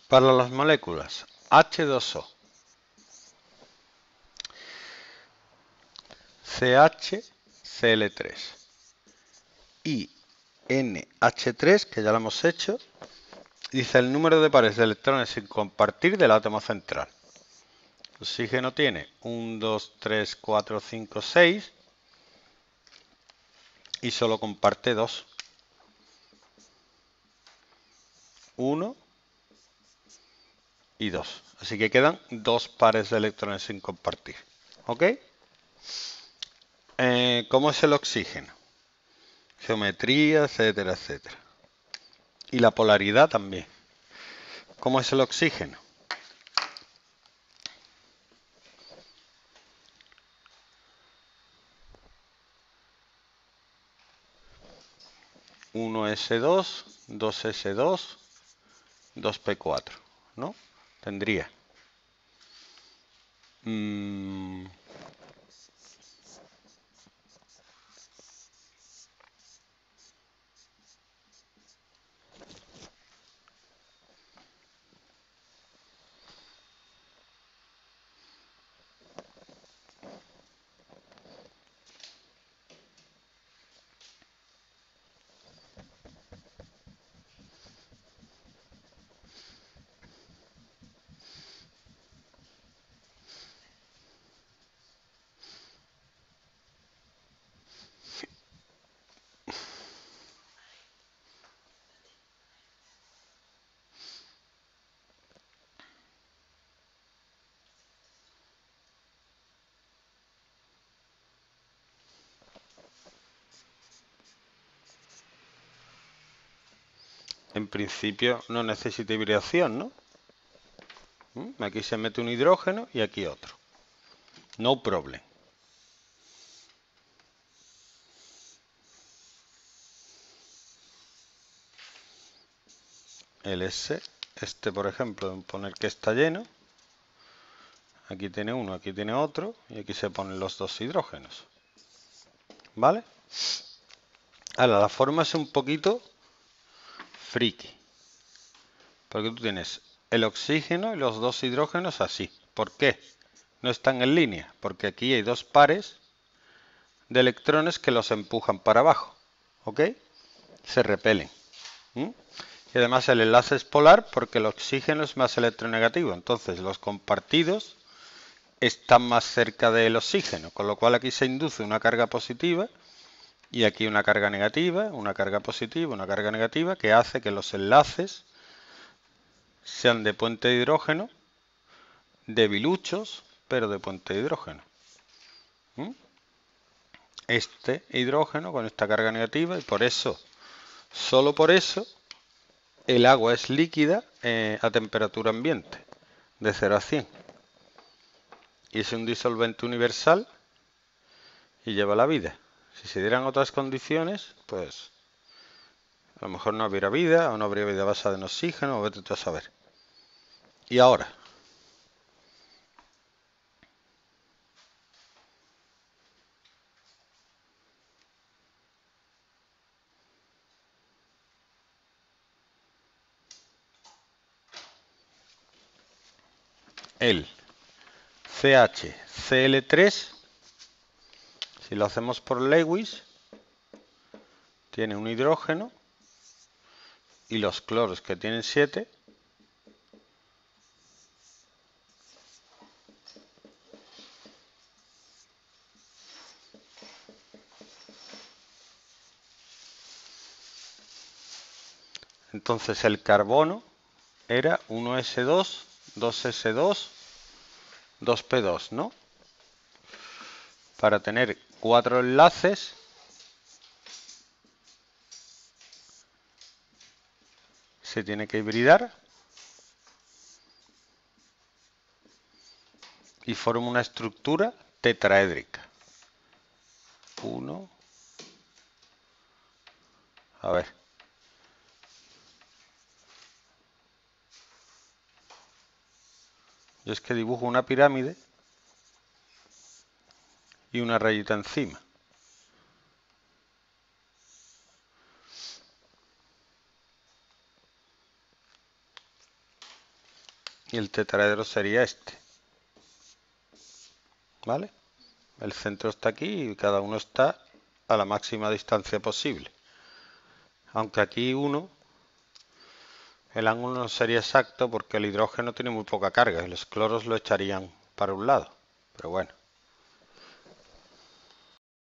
Para las moléculas H2O, CHCl3 y NH3, que ya lo hemos hecho, dice el número de pares de electrones sin compartir del átomo central. El oxígeno tiene 1, 2, 3, 4, 5, 6 y solo comparte 2. 1 y 2. Así que quedan 2 pares de electrones sin compartir. ¿Ok? ¿Cómo es el oxígeno? Geometría, etcétera, etcétera. Y la polaridad también. ¿Cómo es el oxígeno? Uno S2, 2 S2, 2 P4, ¿no? Tendría. En principio no necesita hibridación, ¿no? Aquí se mete un hidrógeno y aquí otro. No problem. El S, por ejemplo, poner que está lleno. Aquí tiene uno, aquí tiene otro y aquí se ponen los dos hidrógenos. ¿Vale? Ahora, la forma es un poquito friki. Porque tú tienes el oxígeno y los dos hidrógenos así. ¿Por qué? No están en línea. Porque aquí hay dos pares de electrones que los empujan para abajo. ¿Ok? Se repelen. Y además el enlace es polar porque el oxígeno es más electronegativo. Entonces los compartidos están más cerca del oxígeno. Con lo cual aquí se induce una carga positiva y aquí una carga negativa, una carga positiva, una carga negativa, que hace que los enlaces sean de puente de hidrógeno, debiluchos, pero de puente de hidrógeno. Este hidrógeno con esta carga negativa y por eso, solo por eso, el agua es líquida a temperatura ambiente, de 0 a 100. Y es un disolvente universal y lleva la vida. Si se dieran otras condiciones, pues a lo mejor no habría vida o no habría vida basada en oxígeno o vete tú a saber. Y ahora, el CHCl3, si lo hacemos por Lewis, tiene un hidrógeno y los cloros que tienen 7 entonces el carbono era 1s2, 2s2, 2p2, ¿no? Para tener 4 enlaces se tiene que hibridar y forma una estructura tetraédrica. A ver. Yo es que dibujo una pirámide y una rayita encima. y el tetraedro sería este. ¿Vale? El centro está aquí y cada uno está a la máxima distancia posible. Aunque aquí el ángulo no sería exacto porque el hidrógeno tiene muy poca carga y los cloros lo echarían para un lado. Pero bueno.